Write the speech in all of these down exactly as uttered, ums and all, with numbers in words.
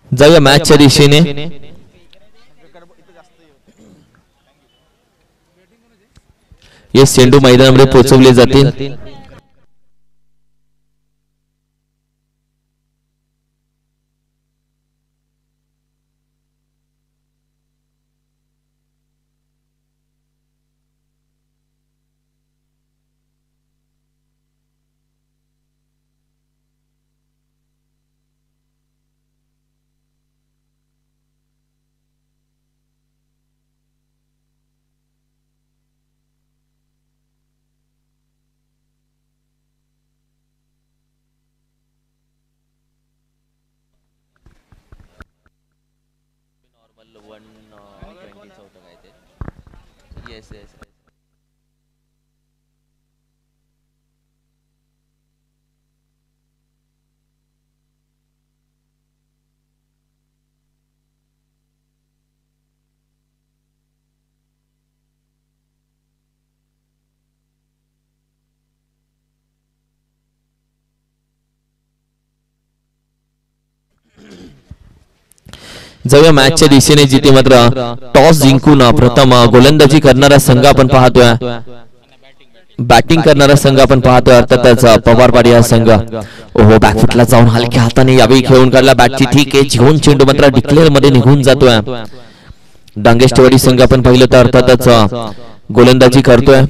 जाऊया मॅचच्या दिशेने. येस, चेंडू मैदानामध्ये पोहोचवले जातील. जाऊया मॅचच्या दिशेने, जिथे मात्र टॉस जिंकून प्रथम गोलंदाजी करणारा संघ आपण पाहतोय. बॅटिंग करणारा संघ आपण पाहतोय अर्थातच पवारवाडी हा संघ. ओहो, बॅकफुटला जाऊन हलक्या हाताने यावेळी खेळून काढला बॅटची ठीक आहे घेऊन चेंडू मात्र डिक्लेअर मध्ये निघून जातोय. डांगेष्टवाडी संघ आपण पाहिलं तर अर्थातच गोलंदाजी करतोय.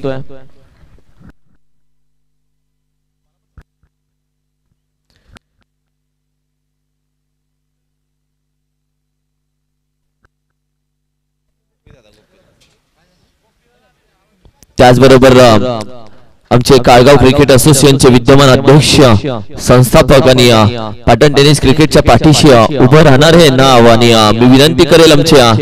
त्याचबरोबर आमचे काळगाव क्रिकेट असोसिएशनचे विद्यमान अध्यक्ष संस्थापक आणि पाटण टेनिस क्रिकेटच्या पाठीशी उभं राहणार हे नाव. आणि मी विनंती करेल आमच्या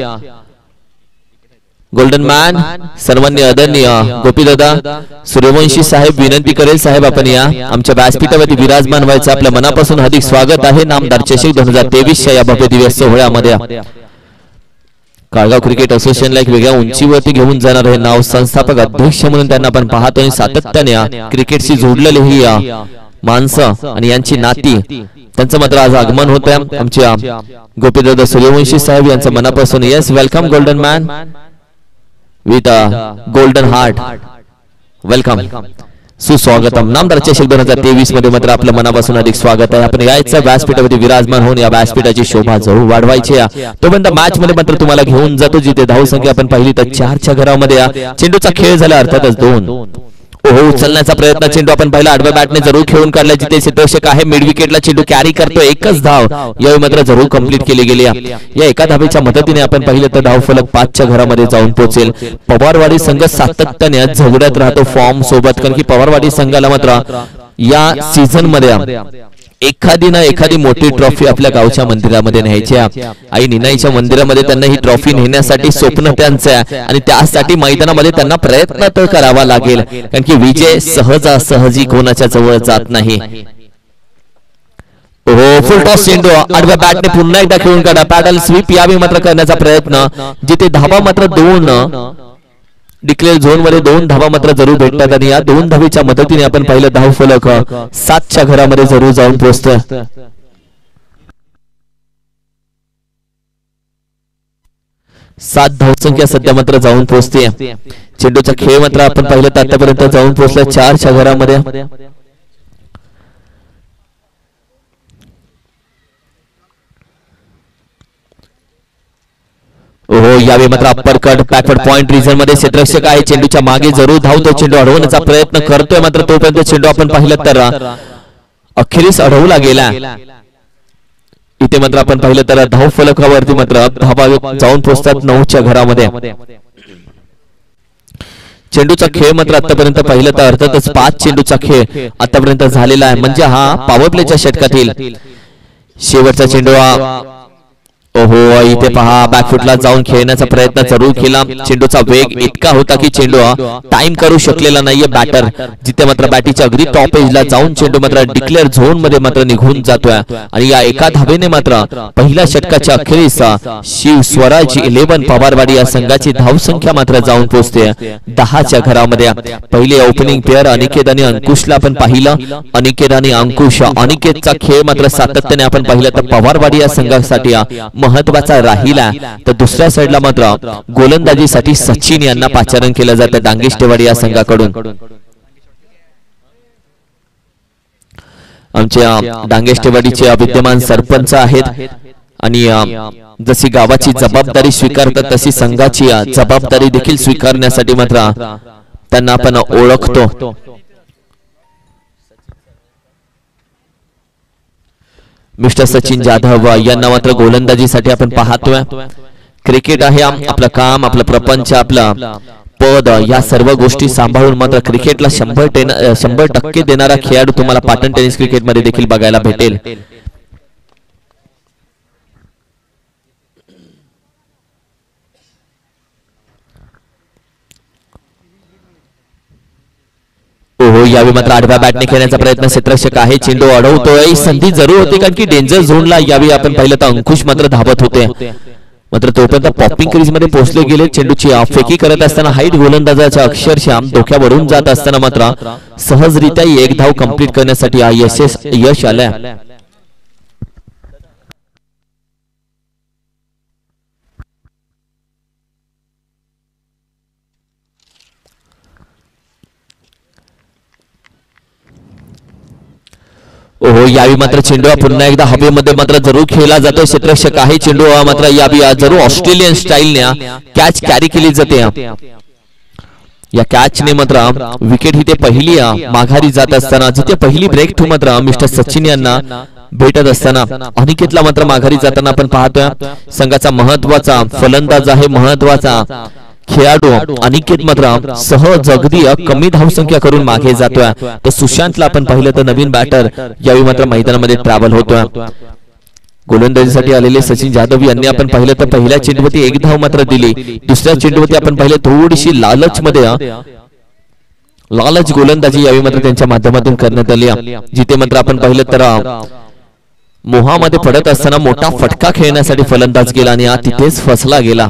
गोल्डन मॅन सर्वांनी आदरणीय गोपीदादा सूर्यवंशी साहेब विनंती करेल साहेब आपण या आमच्या व्यासपीठावरती विराजमान व्हायचं. आपल्या मनापासून हार्दिक स्वागत आहे. नामदार चषक दोन हजार तेवीस च्या या भव्य दिवस सोहळ्यामध्ये काळगाव क्रिकेट असोसिएशनला एक वेगळ्या उंचीवरती घेऊन जाणार हे नाव. संस्थापक अध्यक्ष म्हणून त्यांना आपण पाहतो आणि सातत्याने क्रिकेटशी जोडलेली ही माणसं आणि यांची नाती त्यांचं मात्र आज आगमन होत आहे. आमच्या गोपीदादा सूर्यवंशी साहेब यांचं मनापासून yes welcome golden man with golden heart welcome सुस्वागतम. नामदार चषक दोन हजार तेवीस मध्ये मात्र आपल्या मनापासून अधिक स्वागत आहे. आपण यायचं व्यासपीठावरती विराजमान होऊन या व्यासपीठाची शोभा जरूर वाढवायची आहे. तोपर्यंत मॅच मध्ये मात्र तुम्हाला घेऊन जातो जिथे धाव संख्या आपण पाहिली तर चारच्या घरामध्ये चेंडूचा खेळ झाला अर्थातच दोन. ओहो, उचलण्याचा प्रयत्न चेंडू आपण पहिला आडव्या बॅटने जरूर खेळून काढला जिथे क्षेत्ररक्षक आहे मिड विकेटला चेंडू कॅरी करतो. एकच धाव यावेळी मात्र जरूर कंप्लीट केली गेली. या एका धावेच्या मदतीने आपण पाहिलं तर धाव फलक पाचच्या घरामध्ये जाऊन पोहोचेल. पवारवाडी संघ सातत्याने झगडत राहतो फॉर्म सोबत कारण की पवारवाडी संघाला मात्र या सीझन मध्ये एखादी ना एखादी मोठी ट्रॉफी आपल्या गावच्या मंदिरामध्ये न्यायची आहे. आई निनाईच्या मंदिरामध्ये त्यांना ही ट्रॉफी नेण्यासाठी स्वप्न त्यांचं आहे आणि त्यासाठी मैदानामध्ये त्यांना प्रयत्न तर करावा लागेल कारण की विजय सहजासहजी कोणाच्या जवळ जात नाही. हो, फुल टॉस चेंडू आडव्या बॅटने पुन्हा एकदा खेळून काढा. पॅडल स्वीप यावे मात्र करण्याचा प्रयत्न जिथे धावा मात्र दोन डिक्लेअर झोन मध्ये दोन धावा मात्र जरूर भेटतात आणि या दोन धावेच्या मदतीने आपण पाहिलं धाव फलक सातच्या घरामध्ये जरूर जाऊन पोहोचतोय. सात धावसंख्या सध्या मात्र जाऊन पोहोचते. चेंडूचा खेळ मात्र आपण पाहिलं तर आतापर्यंत जाऊन पोहोचला चारच्या घरामध्ये. ओहो, यावेळी मात्र upper cut backward point region मध्ये क्षेत्ररक्षक आहे चेंडूच्या मागे जरूर धावतो. चेंडू अडवण्याचा प्रयत्न करतोय मात्र तोपर्यंत चेंडू आपण पाहिलं तर अखेरीस अडवला गेला. इथे मात्र आपण पाहिलं तर धाव फलकावरती मात्र धावा जाऊन पोहोचतात नऊच्या घरामध्ये. चेंडूचा खेळ मात्र आतापर्यंत पाहिलं तर अर्थातच पाच चेंडूचा खेळ आतापर्यंत झालेला आहे म्हणजे हा पॉवर प्लेच्या षटकातील शेवटचा चेंडू. ओहो, इथे पहा बॅकफुटला जाऊन खेळण्याचा प्रयत्न जरूर केला. चेंडूचा वेग इतका होता की चेंडू टाइम करू शकलेला नाहीये बॅटर. जिथे मात्र बॅटीच्या अगदी टॉप एजला जाऊन चेंडू मात्र डिक्लेअर झोन मध्ये मात्र निघून जातोय. आणि या एका धावेने मात्र पहिल्या षटकाच्या अखेरीस शिव स्वराज इलेव्हन पवारवाडी या संघाची धावसंख्या मात्र जाऊन पोहोचते दहाच्या घरामध्ये. पहिले ओपनिंग पेअर अनिकेत आणि अंकुशला आपण पाहिलं. अनिकेत आणि अंकुश, अनिकेतचा खेळ मात्र सातत्याने आपण पाहिलं तर पवारवाडी या संघासाठी महत्वाचा राहिला. तर दुसऱ्या साइडला मात्र गोलंदाजीसाठी सचिन यांना पाचारण केलं जातं डांगेष्टेवाडी या संघाकडून. आमच्या डांगेष्टेवाडीचे विद्यमान सरपंच आहेत आणि जशी गावाची जबाबदारी स्वीकारतात तशी संघाची जबाबदारी देखील स्वीकारण्यासाठी मात्र त्यांना आपण ओळखतो. मिस्टर सचिन जाधव यांना मात्र गोलंदाजीसाठी आपण पाहतोय. क्रिकेट आहे आपलं काम, आपलं प्रपंच, आपलं पद, या सर्व गोष्टी सांभाळून मात्र क्रिकेटला शंभर शंभर टक्के देणारा खेळाडू तुम्हाला पाटण टेनिस क्रिकेट मध्ये देखील बघायला भेटेल. ओहो, यावेळी मात्र आडव्या बॅटने खेळण्याचा प्रयत्न क्षेत्ररक्षक आहे. चेंडू अडवतोय. संधी जरूर होती कारण की डेंजर झोनला यावेळी आपण पाहिलं तर अंकुश मात्र धावत होते. मात्र तोपर्यंत पॉपिंग क्रीज मध्ये पोहोचले गेले. चेंडूची फेकी करत असताना हाईट गोलंदाजाच्या अक्षरशः डोक्यावरून जात असताना मात्र सहजरित्या एक धाव कंप्लीट करण्यासाठी यश यश आलं. ओहो, यावी मात्र चेंडू पुन्हा एकदा हवेमध्ये मात्र जरूर खेळला जातो. क्षेत्ररक्षक आहे. चेंडू मात्र यावी जरूर ऑस्ट्रेलियन स्टाईलने कॅच कॅरी केली जाते. या कॅचने मात्र विकेट ही ते पहिली माघारी जात असताना जिथे पहिली ब्रेक थ्रू मात्र मिस्टर सचिन यांना भेटत असताना अनिकेतला मात्र माघारी जाताना आपण पाहतोय. संघाचा महत्वाचा फलंदाज आहे, महत्वाचा खेळाडू अनिकेत मात्र सहज अगदी कमी धावसंख्या करून मागे जातोय. तर सुशांतला आपण पाहिलं तर नवीन बॅटर यावेळी मात्र मैदानामध्ये ट्रॅव्हल होतोय. गोलंदाजीसाठी आलेले सचिन जाधव यांनी आपण पाहिलं तर पहिल्या चेंडूवरती एक धाव मात्र दिली. दुसऱ्या चेंडूवरती आपण पाहिलं थोडीशी लालच मध्ये लालच गोलंदाजी यावेळी मात्र त्यांच्या माध्यमातून करण्यात आली. जिथे मात्र आपण पाहिलं तर मोहामध्ये पडत असताना मोठा फटका खेळण्यासाठी फलंदाज गेला आणि तिथेच फसला गेला.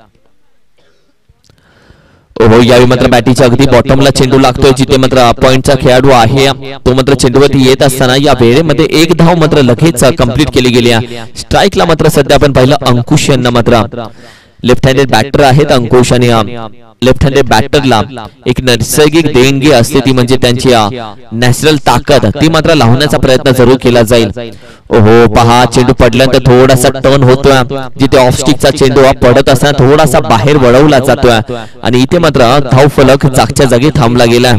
ओहो, यावेळी मात्र बॅटीच्या अगदी बॉटमला चेंडू लागतोय. जिथे मात्र पॉइंटचा खेळाडू आहे तो मात्र चेंडूवरती येत असताना या वेळेमध्ये एक धाव मात्र लगेच कंप्लीट केली गेली. स्ट्राईकला मात्र सध्या आपण पाहिलं अंकुश यांना मात्र लेफ्ट हँडेड बॅटर आहेत अंकुश आणि लेफ्ट हँडेड बॅटरला एक नैसर्गिक देणगी असते ती म्हणजे त्यांची नॅचरल ताकद ती मात्र लावण्याचा प्रयत्न जरूर केला जाईल. ओहो, पहा चेंडू पडल्यानंतर थोडासा टर्न होतोय. जिथे ऑफ स्टिकचा चेंडू पडत असताना थोडासा बाहेर वळवला जातोय आणि इथे मात्र धाव फलक जागच्या जागी थांबला गेला.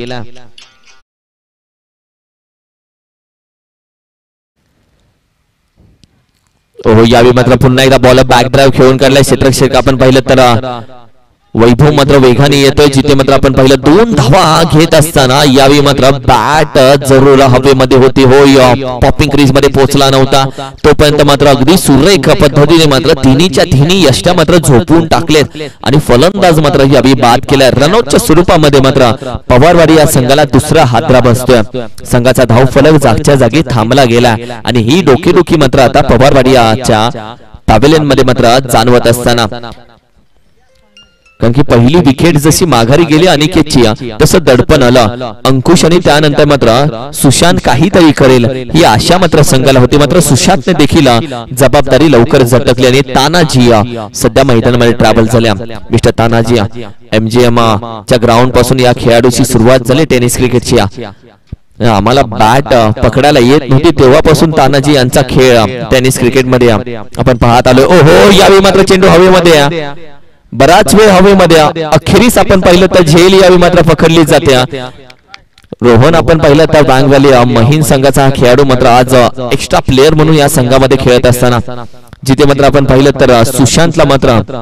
ओहो, यावेळी मात्र पुन्हा एकदा बॉल बॅक ड्राईव्ह खेळून काढलाय क्षेत्ररक्षक आपण पाहिलं तर वैभव मात्र वेगाने येतोय. जिथे मात्र आपण पाहिलं दोन धावा घेत असताना यावेळी मात्र बॅट जरूर हवेमध्ये होती. हो, पॉपिंग क्रीज मध्ये पोहोचला नव्हता तोपर्यंत मात्र अगदी सुरेख पद्धतीने मात्र तिन्हीच्या तिन्ही यष्ट्या मात्र झोपून टाकलेत आणि फलंदाज मात्र यावेळी बाद केलाय. रनआउटच्या स्वरूपामध्ये मात्र पवारवाडी या संघाला दुसरा हादरा बसतोय. संघाचा धाव फलक जागच्या जागी थांबला गेला आणि ही डोकेदुखी मात्र आता पवारवाडीच्या पॅव्हेलियन मध्ये मात्र जाणवत असताना कारण की पहिली विकेट जशी माघारी गेली अनिकेतची तसं दडपण आलं अंकुश आणि त्यानंतर मात्र सुशांत काहीतरी करेल ही आशा मात्र संघाला होती. मात्र सुशांतने देखील जबाबदारी लवकर झटकली आणि तानाजी सध्या मैदानामध्ये ट्रॅव्हल झाल्या. मिस्टर तानाजी एमजीएम च्या ग्राउंड पासून या खेळाडूची सुरुवात झाली टेनिस क्रिकेटची. आम्हाला बॅट पकडायला येत नव्हती तेव्हापासून तानाजी यांचा खेळ टेनिस क्रिकेटमध्ये आपण पाहत आलोय. ओहो, यावेळी मात्र चेंडू हवेमध्ये बराच वेळ हवेमध्ये अखेरीस आपण पाहिलं तर झेल यावेळी मात्र पकडली जाते. रोहन आपण पाहिलं तर बँग व्हॅली महिन संघाचा हा खेळाडू मात्र आज एक्स्ट्रा प्लेअर म्हणून या संघामध्ये खेळत असताना जिथे मात्र आपण पाहिलं तर सुशांतला मात्र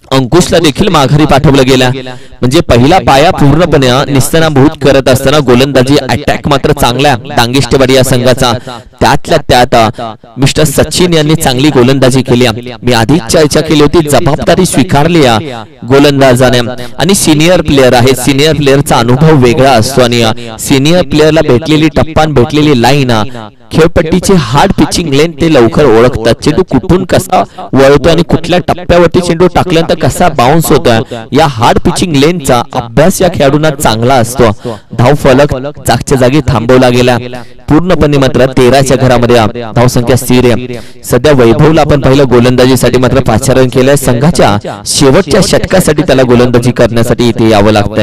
अंकुशला देखील माघारी पाठवलं गेलं. म्हणजे पहिला पाया पूर्णपणे निस्तानाभूत करत असताना गोलंदाजी अटॅक मात्र चांगला दांगेष्टेवाडी या संघाचा. त्यातल्या त्यात मिस्टर सचिन यांनी चांगली गोलंदाजी केली. मी आधीच चर्चा केली होती, जबाबदारी स्वीकारली या गोलंदाजाने. आणि सिनियर प्लेअर आहे, सिनियर प्लेअरचा अनुभव वेगळा असतो आणि सिनियर प्लेअरला भेटलेली टप्पान भेटलेली लाईन, खेळपट्टीची हार्ड पिचिंग लेन ते लवकर ओळखतात. चेंडू कुठून कसा वळतो आणि कुठल्या टप्प्यावरती चेंडू टाकल्यानंतर कसा बाउन्स होतोय, या हार्ड पिचिंग लेनचा अभ्यास या खेळाडूंना चांगला असतो. धाव फलक जागच्या जागी थांबवला गेला. पूर्णपणे मात्र तेराच्या घरामध्ये धावसंख्या स्थिर आहे. सध्या वैभवला आपण पहिलं गोलंदाजीसाठी मात्र पाचारण केलंय. संघाच्या शेवटच्या षटकासाठी त्याला गोलंदाजी करण्यासाठी इथे यावं लागतंय.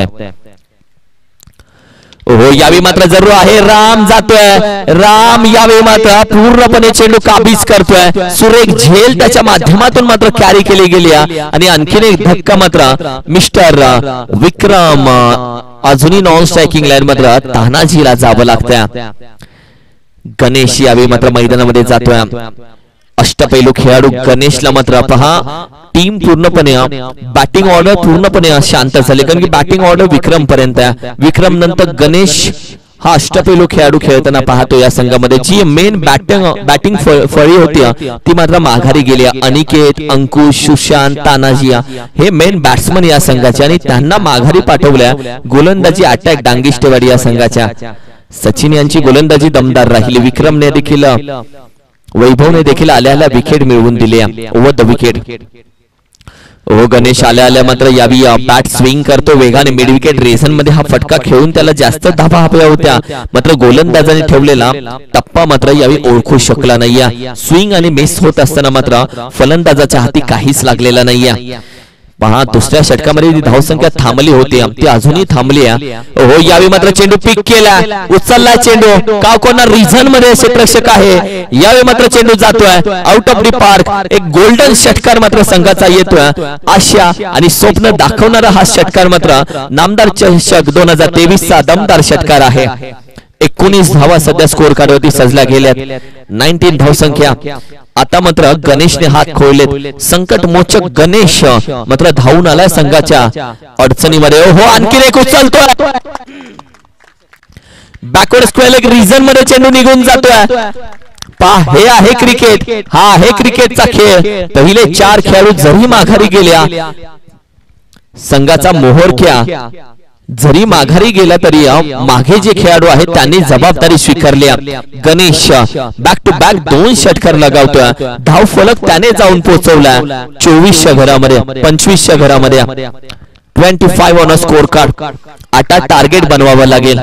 हो, यावेळी मात्र जरूर आहे. राम जातोय, राम यावेळी मात्र पूर्णपणे चेंडू काबीज करतोय. सुरेख झेल त्याच्या माध्यमातून मात्र कॅरी केली गेली आणि आणखीन एक धक्का मात्र मिस्टर विक्रम अजूनही नॉन स्ट्रायकिंग लाईन मात्र तानाजीला जावं लागतंय. गणेश यावेळी मात्र मैदानामध्ये जातोय. अष्टपैलू खेळाडू गणेशला मात्र पहा, टीम पूर्णपणे बॅटिंग ऑर्डर पूर्णपणे शांत झाली, कारण की बॅटिंग ऑर्डर विक्रम पर्यंत आहे. विक्रम नंतर गणेश हा अष्टपैलू खेळाडू खेळताना पाहतो. या संघामध्ये जी मेन बॅटिंग बॅटिंग फळी होती ती मात्र माघारी गेली. अनिकेत, अंकुश, सुशांत, तानाजी हे मेन बॅट्समन या संघाचे आणि त्यांना माघारी पाठवल्या. गोलंदाजी अटॅक डांगेष्टेवाडी या संघाच्या. सचिन यांची गोलंदाजी दमदार राहिली. विक्रमने देखील वैभवने देखील आल्या आल्या विकेट मिळवून दिली ओव्हर द विकेट. हो, गणेश आल्या आल्या मात्र यावी बॅट स्विंग करतो वेगाने. मिड विकेट रेझन मध्ये हा फटका खेळून त्याला जास्त धावा हव्या होत्या, मात्र गोलंदाजाने ठेवलेला टप्पा मात्र यावी ओळखू शकला नाहीये. स्विंग आणि मिस होत असताना मात्र फलंदाजाच्या हाती काहीच लागलेला नाहीये. पहा, दुसऱ्या षटकामध्ये धावसंख्या थांबली होती, ती अजूनही थांबली आहे. हो, यावेळी मात्र चेंडू पिक केला, उचलला चेंडू. का कोणा रिझन मध्ये क्षेत्ररक्षक आहे, यावेळी मात्र चेंडू जातोय आउट ऑफ द पार्क. एक गोल्डन षटकार मात्र संघाचा येतोय. आशा आणि स्वप्न दाखवणारा हा षटकार मात्र नामदार चषक दोन हजार तेवीस चा दमदार षटकार आहे. एकोणीस धावा सध्या स्कोर कार्डवरती सजल्या गेल्यात. नाईन्टीन धावसंख्या. आता मात्र गणेशने हात खोललेत. संकट मोचक गणेश मात्र धावून आलाय संघाच्या अडचणीमध्ये. हो, आणखी एक उचलतोय, बॅकवर्ड स्क्वेअर एक रिझन मध्ये चेंडू निघून जातोय. पहा, हे आहे क्रिकेट, हा आहे क्रिकेटचा खेळ. पहिले चार खेळाडू जरी माघारी गेल्या, संघाचा मोहरक्या जरी माघारी गेला तरी मागे जे खेळाडू आहेत त्यांनी जबाबदारी स्वीकारली. गणेश बॅक टू बॅक दोन षटकार लगावतोय. धाव फलक त्याने जाऊन पोहोचवला चोवीसच्या घरामध्ये, पंचवीसच्या घरामध्ये. Twenty five on a score card. आता टार्गेट बनवावं लागेल.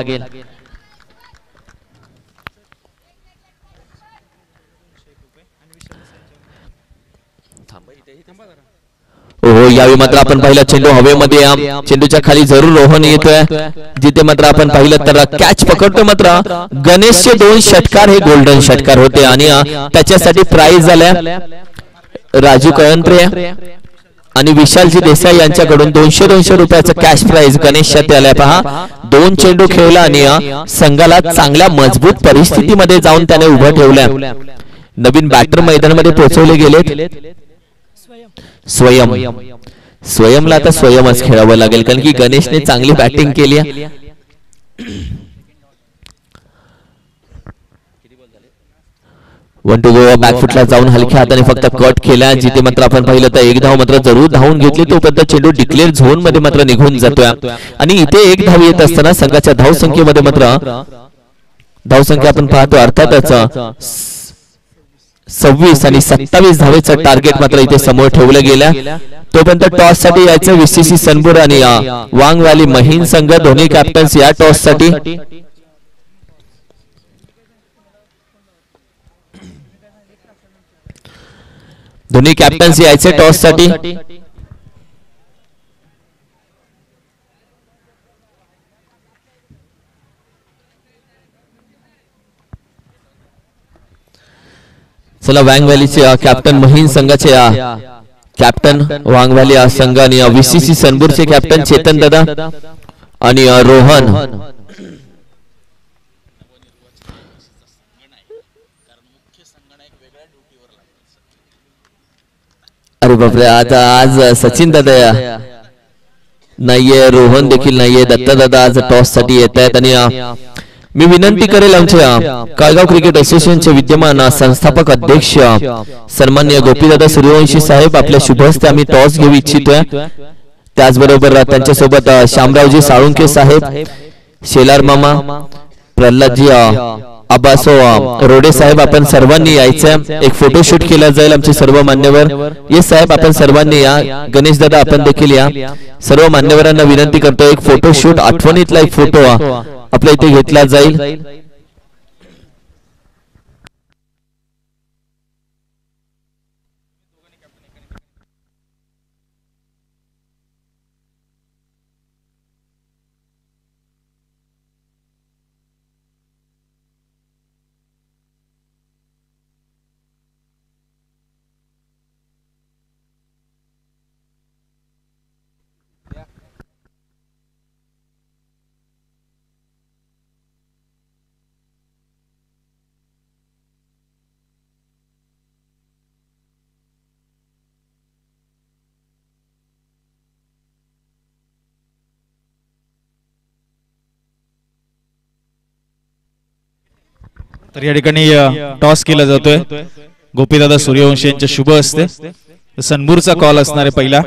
हो, यावेळी मात्र आपण पाहिलं चेंडू हवेमध्ये, चेंडूच्या खाली जरूर रोहन येतोय. जिथे मात्र आपण पाहिलं तर कॅच पकडतोय. मात्र गणेशचे दोन षटकार हे गोल्डन षटकार होते आणि त्याच्यासाठी प्राइज झाल्या राजू कळंत्रे आणि विशालजी देसाई यांच्याकडून दोनशे दोनशे रुपयाचं कॅश प्राइज गणेशच्या आल्या. पहा, दोन चेंडू खेळला आणि संघाला चांगल्या मजबूत परिस्थितीमध्ये जाऊन त्याने उभं ठेवलं. नवीन बॅटर मैदानामध्ये पोहोचवले गेलेत. स्वयं स्वयंला आता स्वयंच खेळावं लागेल, कारण की गणेशने चांगली बॅटिंग केली. वन टू गो बॅकफुटला जाऊन हलक्या हाताने फक्त कट केला. जिथे मात्र आपण पाहिलं तर एक धाव मात्र जरूर धावून घेतली, तोपर्यंत चेंडू डिक्लेअर झोन मध्ये मात्र निघून जातोय. आणि इथे एक धाव येत असताना संघाच्या धावसंख्येमध्ये मात्र धावसंख्या आपण पाहतो अर्थातच सव्वीस आणि सत्तावीस धावेचं टार्गेट मात्र इथे समोर ठेवलं गेलं. तोपर्यंत टॉस साठी यायचं व्हीसीसी सनबुर आणि वांग व्हॅली महिन संघ दोन्ही कॅप्टन्स या टॉस साठी. दोन्ही कॅप्टन्स यायचे टॉस साठी. चला, वांग व्हॅलीचे कॅप्टन महिन संघाचे कॅप्टन वांग व्हॅली संघ आणि व्हीसीसी सनबुरचे कॅप्टन चेतन दादा आणि रोहन. अरे बापरे, आता आज सचिन दादा नाहीये, रोहन देखील नाहीये, दत्ता दादा आज टॉस साठी येत आहेत. आणि मी विनंती करेल आमच्या काळगाव क्रिकेट असोसिएशनचे विद्यमान संस्थापक अध्यक्ष सन्माननीय गोपीदादा सूर्यवंशी साहेब आपल्या शुभ हस्ते आम्ही टॉस घेऊ इच्छितोय. त्याचबरोबर त्यांच्यासोबत शामरावजी साळुंके साहेब, शेलार मामा, प्रल्हादजी आबासो रोडे साहेब, आपण सर्वांनी यायचं. एक फोटोशूट केला जाईल. आमचे सर्व मान्यवर ये साहेब, आपण सर्वांनी या. गणेश दादा आपण देखील या. सर्व मान्यवरांना विनंती करतो, एक फोटोशूट आठवणीतला एक फोटो आपल्या इथे घेतला जाईल. तर या ठिकाणी टॉस केला जातोय गोपीदादा सूर्यवंशी यांच्या शुभ हस्ते. सनबूरचा कॉल असणार आहे पहिला.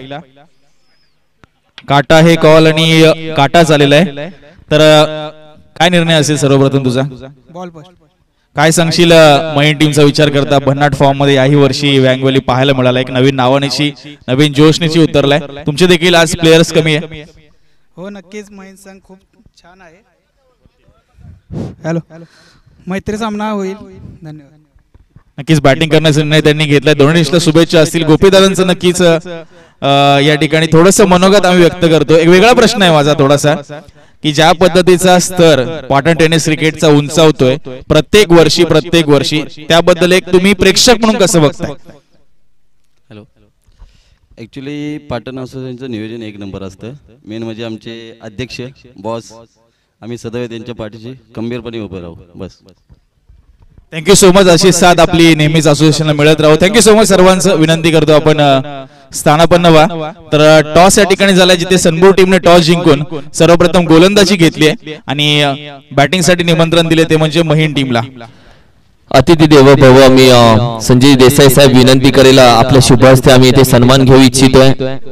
काटा हे कॉल आणि काटा झालेला आहे. तर काय निर्णय असेल सर्वप्रथम तुझा? Ball first. काय सांगशील महिन टीमचा विचार करता? भन्नाट फॉर्म मध्ये याही वर्षी वँगवली पाहायला मिळाला. एक नवीन नावानेची नवीन जोशनेची उतरलाय. तुमचे देखील आज प्लेयर्स कमी आहे. हो नक्कीच, महिन संघ खूप छान आहे. हॅलो हॅलो मैत्री सामना होईल. धन्यवाद. नक्कीच बॅटिंग करण्याचा निर्णय त्यांनी घेतलाय. दोन्ही शुभेच्छा असतील. गोपीदादांचं नक्कीच या ठिकाणी थोडंसं मनोगत आम्ही व्यक्त करतो. एक वेगळा प्रश्न आहे माझा थोडासा, की ज्या पद्धतीचा स्तर पाटण टेनिस क्रिकेटचा उंचावतोय प्रत्येक वर्षी प्रत्येक वर्षी, त्याबद्दल एक तुम्ही प्रेक्षक म्हणून कसं बघताय? हॅलो, ऍक्च्युली पाटण असोसिएशनचं नियोजन एक नंबर असतं. मेन म्हणजे आमचे अध्यक्ष बॉस, आम्ही सदैव त्यांच्या पाठीशी खंबीरपणे उभे राहू. बस. Thank you so much. अशी साथ आपली नेहमीच असोसिएशनला मिळत राहू. थँक्यू सो मच सर्वांचं. विनंती करतो आपण स्थानापन्न व्हा. तर टॉस या ठिकाणी झालाय, जिथे सनबूर टीमने टॉस जिंकून सर्वप्रथम गोलंदाजी घेतली आहे आणि बॅटिंग साठी निमंत्रण दिले, ते म्हणजे महिन टीमला. अतिथी देवो भव. मी संजय देसाई साहेब विनंती करेल आपल्या शुभ हस्ते आम्ही इथे सन्मान घेऊ इच्छितोय.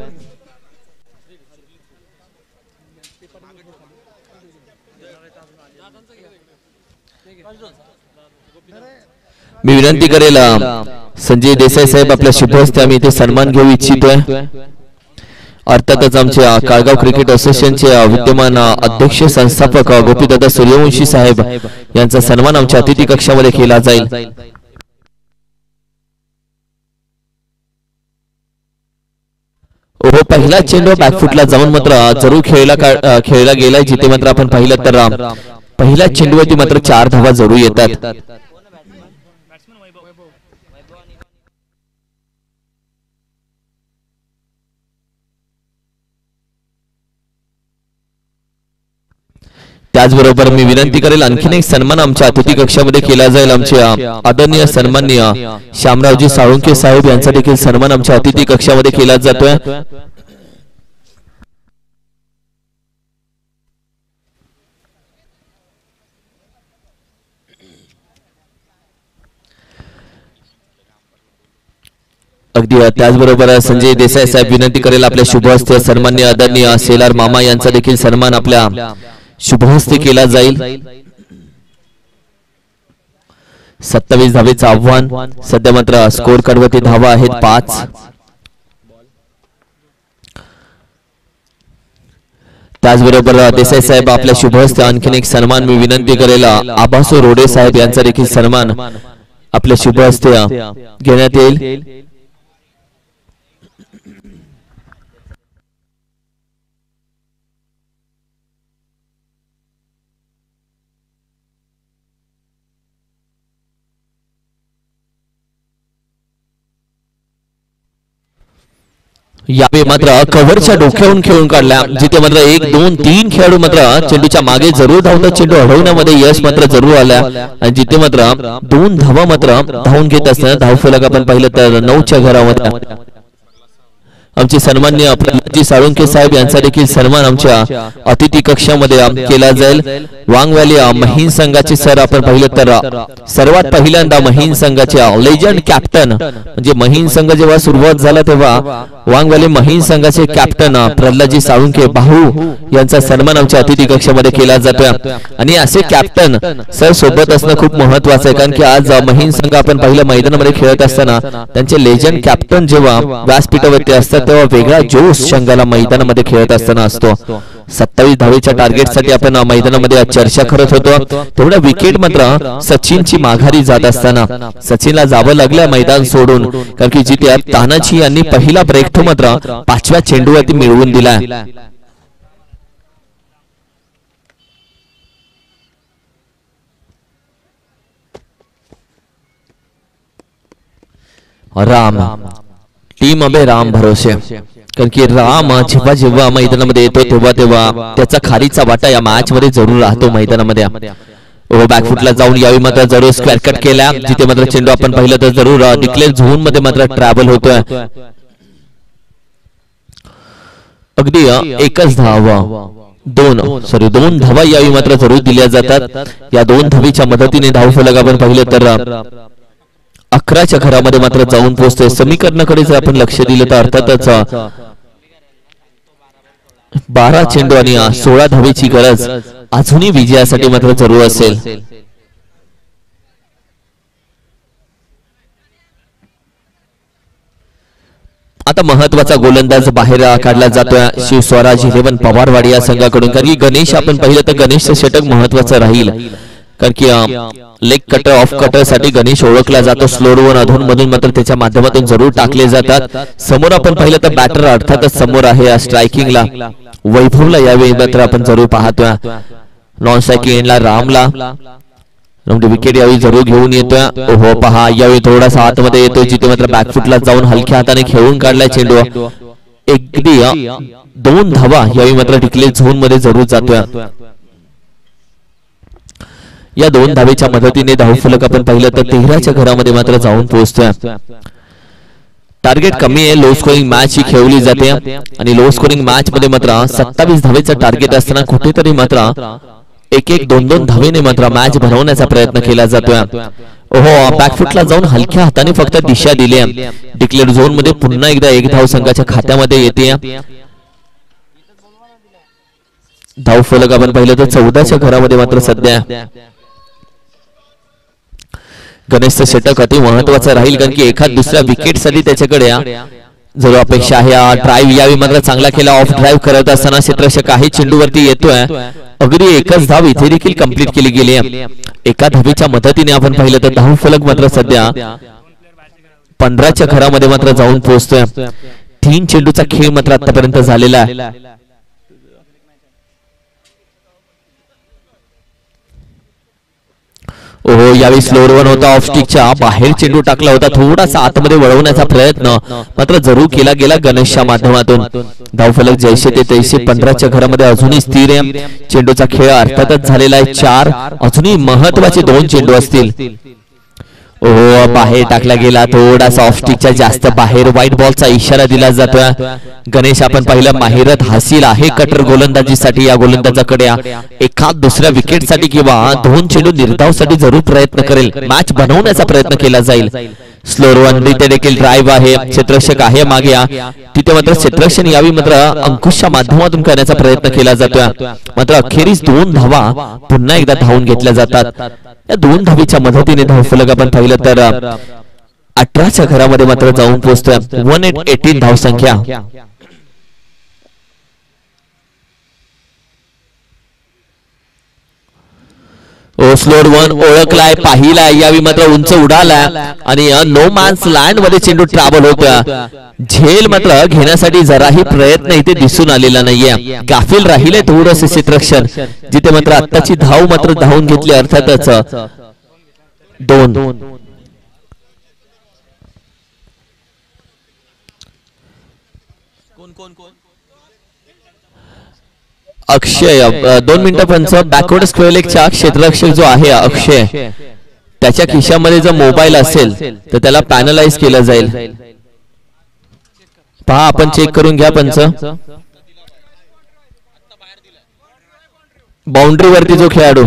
मी विनंती करेल संजय देसाई साहेब आपल्या शुभ हस्ते आम्ही इथे सन्मान घेऊ इच्छितोय. अर्थातच आमच्या काळगाव क्रिकेट असोसिएशनचे विद्यमान अध्यक्ष संस्थापक गोपीदादा सूर्यवंशी साहेब यांचा सन्मान आमच्या अतिथी कक्षामध्ये केला जाईल. हो, पहिला चेंडू बॅकफुटला जाऊन मात्र जरूर खेळला खेळला गेलाय, जिथे मात्र आपण पाहिलं तर पहिल्या चेंडूवरती मात्र चार धावा जरूर येतात. त्याचबरोबर मी विनंती करेल आणखीन एक सन्मान आमच्या अतिथी कक्षामध्ये केला जाईल. आमच्या आदरणीय सन्माननीय शामरावजी साळुंके साहेब यांचा देखील सन्मान आमच्या अतिथी कक्षामध्ये केला जातोय. अगदी त्याचबरोबर संजय देसाई साहेब विनंती करेल आपल्या शुभ हस्ते सन्माननीय आदरणीय शेलार मामा यांचा देखील सन्मान आपल्या शुभ हस्ते केला जाईल. सत्तावीस धावेचं आव्हान. सध्या मात्र स्कोर कार्डवरती धावा आहेत पाच. त्याचबरोबर देसाई साहेब आपल्या शुभ हस्ते आणखीन एक सन्मान मी विनंती करेल आबासो रोडे साहेब यांचा देखील सन्मान आपल्या शुभ हस्ते घेण्यात येईल. यावेळी मात्र कव्हरच्या डोक्यावरून खेळून काढल्या, जिथे मात्र एक दोन तीन खेळाडू मात्र चेंडूच्या मागे जरूर धावतात. चेंडू अडवण्यामध्ये यश मात्र जरूर आल्या आणि जिथे मात्र दोन धावा मात्र धावून घेत असताना धावफलक आपण पाहिलं तर नऊच्या घरामध्ये. आमचे सन्माननीय प्रल्हादजी साळुंखे साहेब यांचा देखील सन्मान आमच्या अतिथी कक्षामध्ये केला जाईल. वांग व्हॅली महिन संघाचे सर आपण पाहिलं तर सर्वात पहिल्यांदा महिन संघाचे लेजंड कॅप्टन म्हणजे महिन संघ जेव्हा सुरुवात झाला तेव्हा वांग व्हॅली महिन संघाचे कॅप्टन प्रल्हादजी साळुंखे भाऊ यांचा सन्मान आमच्या अतिथी कक्षामध्ये केला जातोय. आणि असे कॅप्टन सर सोबत असणं खूप महत्वाचं आहे, कारण की आज महिन संघ आपण पहिल्या मैदानामध्ये खेळत असताना त्यांचे लेजंड कॅप्टन जेव्हा व्यासपीठावरती असतात तेव्हा वेगळा जोश संघाला मैदानामध्ये खेळत असताना असतो. सत्तावीस धावेच्या टार्गेट साठी आपण मैदानामध्ये चर्चा करत होतो. तेवढ्या विकेट मात्र सचिनची माघारी जात असताना सचिनला जावं लागलं मैदान सोडून, कारण की जिथे तानाजी यांनी पहिला ब्रेक मात्र पाचव्या चेंडूवरती मिळवून दिला. राम टीम अबे राम भरोसे, कारण की राम जेव्हा जेव्हा मैदानामध्ये येतो तेव्हा तेव्हा त्याचा खारीचा वाटा या मॅच मध्ये जरूर राहतो मैदानामध्ये. ओ बॅकफुटला जाऊन यावी मात्र जरूर स्क्वेअर कट केला, जिथे मात्र चेंडू आपण पाहिलं तर जरूर डिक्लेअर झोन मध्ये मात्र ट्रॅव्हल होतोय. अगदी एकच धाव दोन सॉरी दोन धावा यावी मात्र जरूर दिल्या जातात. या दोन धावीच्या मदतीने धावफलक आपण पाहिलं तर अकराच्या घरामध्ये मात्र जाऊन पोहोचतोय. समीकरणाकडे जर आपण लक्ष दिलं तर अर्थातच बारा चेंडू आणि सोळा धावेची गरज अजूनही विजयासाठी मात्र जरूर असेल. आता महत्वाचा गोलंदाज बाहेर काढला जातोय शिवस्वराज इलेव्हन पवारवाडी या संघाकडून, कारण की गणेश आपण पाहिलं तर गणेशचं षटक महत्वाचं राहील, कारण की लेग कटर ऑफ कटर साठी गणेश ओळखला जातो. स्लोअर वन अधून मधून मात्र त्याच्या माध्यमातून जरूर टाकले जातात. समोर आपण पाहिलं तर बॅटर अर्थातच समोर आहे स्ट्रायकिंगला वैभवला यावेळी मात्र आपण जरूर पाहतोय. नॉन स्ट्रायकिंग एंडला रामला विकेट यावेळी जरूर घेऊन येतोय. हो पहा यावेळी थोडासा आतमध्ये येतोय, जिथे मात्र बॅकफुटला जाऊन हलक्या हाताने खेळून काढलाय चेंडू. अगदी दोन धावा यावेळी मात्र डिक्लेअर झोन मध्ये जरूर जातोय. या दोन धावेच्या मदतीने धावफलक आपण पाहिलं तर तेराच्या घरामध्ये मात्र जाऊन पोहोचतोय. टार्गेट कमी आहे, लो स्कोरिंग मॅच ही खेळली जाते आणि लो स्कोरिंग मॅच मध्ये मात्र सत्तावीस धावेचं टार्गेट असताना कुठेतरी मात्र एक एक दोन दोन धावेने मात्र मॅच भरवण्याचा प्रयत्न केला जातोय. ओहो बॅकफुटला जाऊन हलक्या हाताने फक्त दिशा दिली. डिक्लेअर झोन मध्ये पुन्हा एकदा एक धाव संघाच्या खात्यामध्ये येते. धावफलक आपण पाहिलं तर चौदाच्या घरामध्ये मात्र सध्या गणेशचं षटक अति महत्वाचं राहील, कारण की एखाद दुसऱ्या विकेट साठी त्याच्याकडे जरूर अपेक्षा आहे. ड्राईव्ह यावी मात्र चांगला केला, ऑफ ड्राईव्ह करत असताना क्षेत्ररक्षक काही चेंडूवरती येतोय. अगदी एकच धाव इथे देखील कंप्लीट केली गेली. एका धावेच्या मदतीने आपण पाहिलं तर धावफलक मात्र सध्या पंधराच्या घरामध्ये मात्र जाऊन पोहोचतोय. तीन चेंडूचा खेळ मात्र आतापर्यंत झालेला आहे. ओहो यावेळी स्लोअर वन होता, ऑफ स्टिकच्या बाहेर चेंडू टाकला होता. थोडासा आतमध्ये वळवण्याचा प्रयत्न मात्र जरूर केला गेला गणेशच्या माध्यमातून. धावफलक जैसे ते तैसे पंधराच्या घरामध्ये अजूनही स्थिर आहे. चेंडूचा खेळ अर्थातच झालेला आहे. चार अजूनही महत्वाचे दोन चेंडू असतील. ओहो बाहेर टाकला गेला, थोडासा ऑफ स्टिकच्या जास्त बाहेर. व्हाईट बॉलचा इशारा दिला जातोय. गणेश आपण पाहिलं माहिरत हासिल आहे कटर गोलंदाजीसाठी. या गोलंदाजाकडे एखाद दुसऱ्या विकेट साठी किंवा दोन चेंडू निर्धावसाठी जरूर प्रयत्न करेल, मॅच बनवण्याचा प्रयत्न केला जाईल. स्लोअर वन तिथे देखील ड्राईव्ह आहे, क्षेत्ररक्षक आहे मागे, तिथे मात्र क्षेत्ररक्षण यावी मात्र अंकुशच्या माध्यमातून करण्याचा प्रयत्न केला जातोय. मात्र अखेरीस दोन धावा पुन्हा एकदा धावून घेतल्या जातात. या दोन धावीच्या मदतीने धावफलक आपण पाहिलं तर अठराच्या घरामध्ये मात्र जाऊन पोहोचतोय. वन एट एटीन धावसंख्या. ओ स्लोअर वन ओळखलाय, पाहिलाय, यावी मात्र उंच उडालाय आणि नो मॅन्स लँड मध्ये चेंडू ट्रॅव्हल होतोय. झेल मात्र घेण्यासाठी जराही प्रयत्न इथे दिसून आलेला नाहीये. गाफील राहिले थोडंसे क्षेत्ररक्षण, जिथे मात्र आत्ताची धाव मात्र धावून घेतली अर्थातच दोन. अक्षय दोन मिनिटांपर्यंत बॅकवर्ड स्क्वेअर लेगचा क्षेत्ररक्षक जो आहे अक्षय, त्याच्या खिशामध्ये जर मोबाईल असेल तर त्याला पॅनलाइज केलं जाईल. पहा आपण चेक करून घ्या पंच. बाउंड्री वरती जो खेळाडू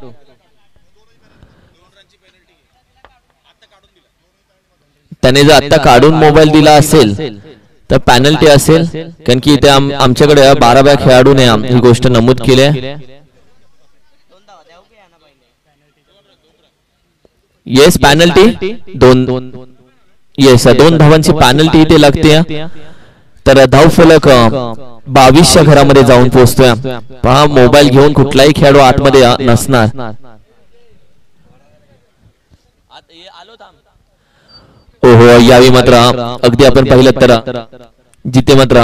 त्याने जर आता काढून मोबाईल दिला असेल तर पॅनल्टी असेल, कारण की इथे आमच्याकडे बारा बाय खेळाडूने ही गोष्ट नमूद केली आहे. येस पॅनल्टी दोन येस दोन धावांची पॅनल्टी इथे लागते. तर धाव फलक बावीसच्या घरामध्ये जाऊन पोहोचतोय. पहा मोबाईल घेऊन कुठलाही खेळाडू आतमध्ये नसणार. ओहो यावेळी मात्र अगदी आपण पाहिलं तर जिथे मात्र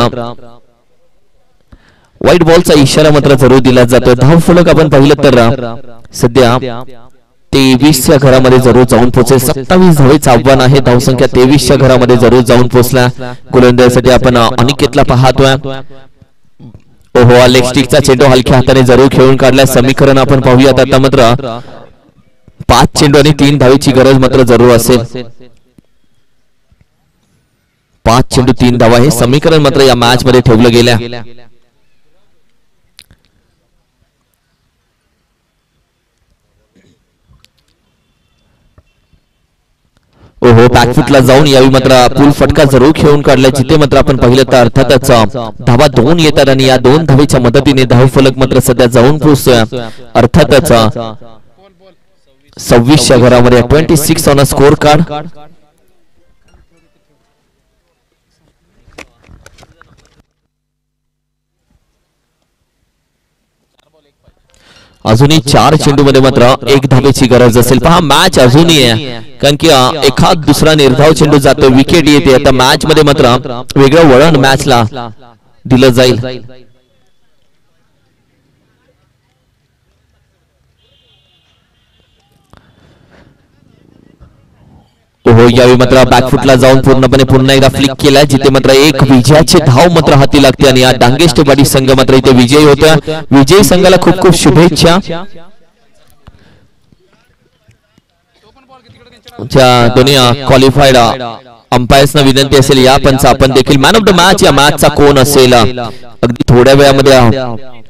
व्हाईट बॉलचा इशारा मात्र जरूर दिला जातोय. धाव फलक आपण पाहिलं तर सध्या तेवीसच्या घरामध्ये जरूर जाऊन पोहोचेल. सत्तावीस धावेचं आव्हान आहे. धावसंख्या तेवीसच्या घरामध्ये जरूर जाऊन पोहोचला. गोलंदाजीसाठी आपण अनिकेतला पाहतोय. ओहो लेग स्टिकचा चेंडू हलक्या हाताने जरूर खेळून काढलाय. समीकरण आपण पाहूयात. आता मात्र पाच चेंडू आणि तीन धावेची गरज मात्र जरूर असेल. पाच चेंडू तीन धावा हे समीकरण मात्र या मॅच मध्ये ठेवलं गेलं. ओहो बॅकफुटला जाऊन यावेळी मात्र पूल फटका जरूर खेळून काढला. जिथे मात्र आपण पाहिलं तर अर्थातच धावा दोन येतात आणि या दोन धावेच्या मदतीने धाव फलक मात्र सध्या जाऊन पोहोचतोय. अर्थातच सव्वीसच्या घरामध्ये twenty six on a score card. अजूनही चार चेंडू मध्ये मात्र एक धावेची गरज असेल. पहा मॅच अजूनही आहे, कारण की एखाद दुसरा निर्धाव चेंडू जातो, विकेट येते. आता मॅच मध्ये मात्र वेगळं वळण मॅचला दिलं जाईल. ओहो यावेळी मात्र बॅकफुटला जाऊन पूर्णपणे पुन्हा एकदा फ्लिक केलाय. जिथे मात्र एक विजयाची धाव मात्र हाती लागते आणि या डांगेष्टवाडी संघ मात्र इथे विजयी होता. विजयी संघाला खूप खूप शुभेच्छा. दोन्ही क्वालिफाईड अंपायर्सना विनंती असेल या पंच आपण देखील मॅन ऑफ द मॅच या मॅचचा कोण असेल. अगदी थोड्या वेळामध्ये